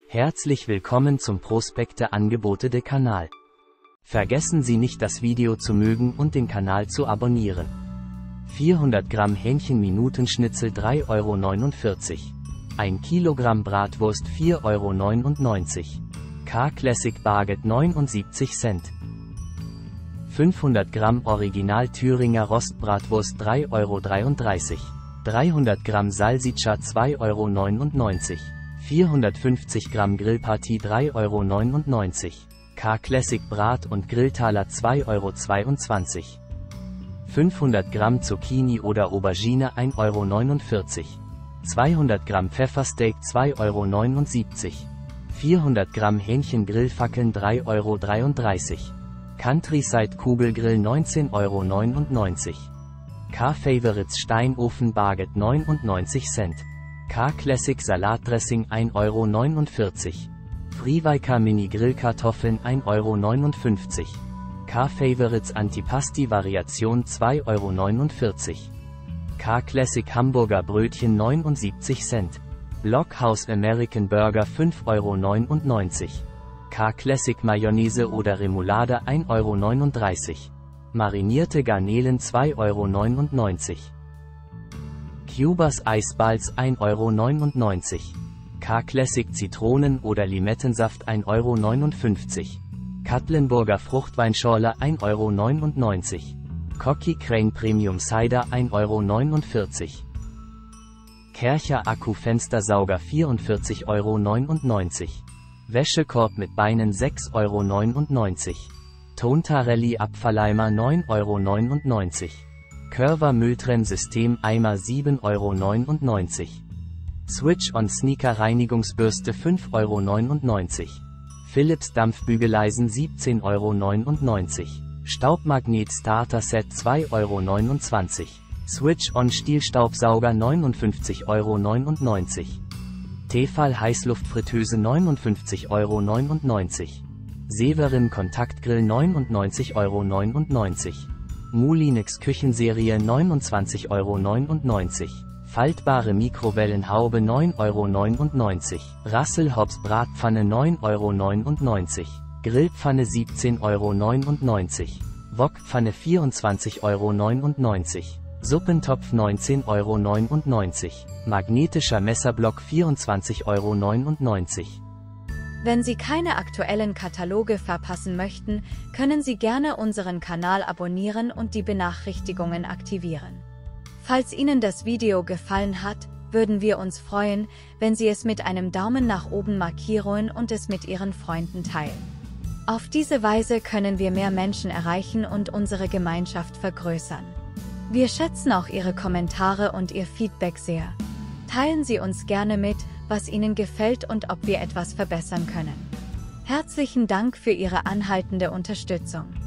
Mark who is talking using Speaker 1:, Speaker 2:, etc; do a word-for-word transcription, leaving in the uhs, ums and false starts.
Speaker 1: Herzlich willkommen zum Prospekte Angebote de Kanal. Vergessen Sie nicht, das Video zu mögen und den Kanal zu abonnieren. vierhundert Gramm Hähnchen-Minutenschnitzel drei Euro neunundvierzig. ein Kilogramm Bratwurst vier Euro neunundneunzig. K-Classic Baguette neunundsiebzig Cent. fünfhundert Gramm Original Thüringer Rostbratwurst drei Euro dreiunddreißig. dreihundert Gramm Salsiccia zwei Euro neunundneunzig. vierhundertfünfzig Gramm Grillpartie drei Euro neunundneunzig. K-Classic Brat- und Grilltaler zwei Euro zweiundzwanzig. fünfhundert Gramm Zucchini oder Aubergine ein Euro neunundvierzig. zweihundert Gramm Pfeffersteak zwei Euro neunundsiebzig. vierhundert Gramm Hähnchen-Grillfackeln drei Euro dreiunddreißig. Countryside Kugelgrill neunzehn Euro neunundneunzig. K-Favorites Steinofen Baguette neunundneunzig Cent. K-Classic Salatdressing ein Euro neunundvierzig. Frivaika Mini Grillkartoffeln ein Euro neunundfünfzig. K-Favorites Antipasti Variation zwei Euro neunundvierzig. K-Classic Hamburger Brötchen neunundsiebzig Cent. Blockhaus American Burger fünf Euro neunundneunzig. K-Classic Mayonnaise oder Remoulade ein Euro neununddreißig. Marinierte Garnelen zwei Euro neunundneunzig. Cubas Eisballs ein Euro neunundneunzig. K-Classic Zitronen- oder Limettensaft ein Euro neunundfünfzig. Katlenburger Fruchtweinschorle ein Euro neunundneunzig. Cocky Crane Premium Cider ein Euro neunundvierzig. Kärcher Akku-Fenstersauger vierundvierzig Euro neunundneunzig. Wäschekorb mit Beinen sechs Euro neunundneunzig. Tontarelli Abfalleimer neun Euro neunundneunzig. Curva Mülltrennsystem Eimer sieben Euro neunundneunzig. Switch-on Sneaker Reinigungsbürste fünf Euro neunundneunzig. Philips Dampfbügeleisen siebzehn Euro neunundneunzig. Staubmagnet Starter Set zwei Euro neunundzwanzig. Switch-on Stielstaubsauger neunundfünfzig Euro neunundneunzig. Tefal Heißluftfritteuse neunundfünfzig Euro neunundneunzig. Severin Kontaktgrill neunundneunzig Euro neunundneunzig. Moulinex Küchenserie neunundzwanzig Euro neunundneunzig. Faltbare Mikrowellenhaube neun Euro neunundneunzig. Russell Hobbs Bratpfanne neun Euro neunundneunzig. Grillpfanne siebzehn Euro neunundneunzig. Wokpfanne vierundzwanzig Euro neunundneunzig. Suppentopf neunzehn Euro neunundneunzig. Magnetischer Messerblock vierundzwanzig Euro neunundneunzig.
Speaker 2: Wenn Sie keine aktuellen Kataloge verpassen möchten, können Sie gerne unseren Kanal abonnieren und die Benachrichtigungen aktivieren. Falls Ihnen das Video gefallen hat, würden wir uns freuen, wenn Sie es mit einem Daumen nach oben markieren und es mit Ihren Freunden teilen. Auf diese Weise können wir mehr Menschen erreichen und unsere Gemeinschaft vergrößern. Wir schätzen auch Ihre Kommentare und Ihr Feedback sehr. Teilen Sie uns gerne mit, was Ihnen gefällt und ob wir etwas verbessern können. Herzlichen Dank für Ihre anhaltende Unterstützung.